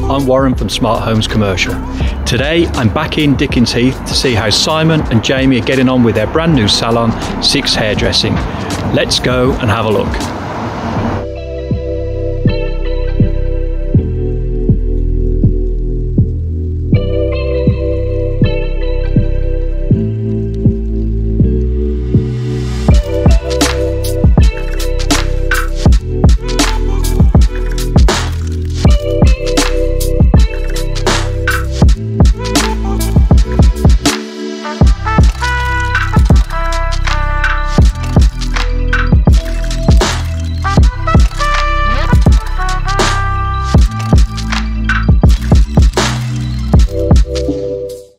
I'm Warren from Smart Homes Commercial. Today I'm back in Dickens Heath to see how Simon and Jamie are getting on with their brand new salon, Six Hairdressing. Let's go and have a look.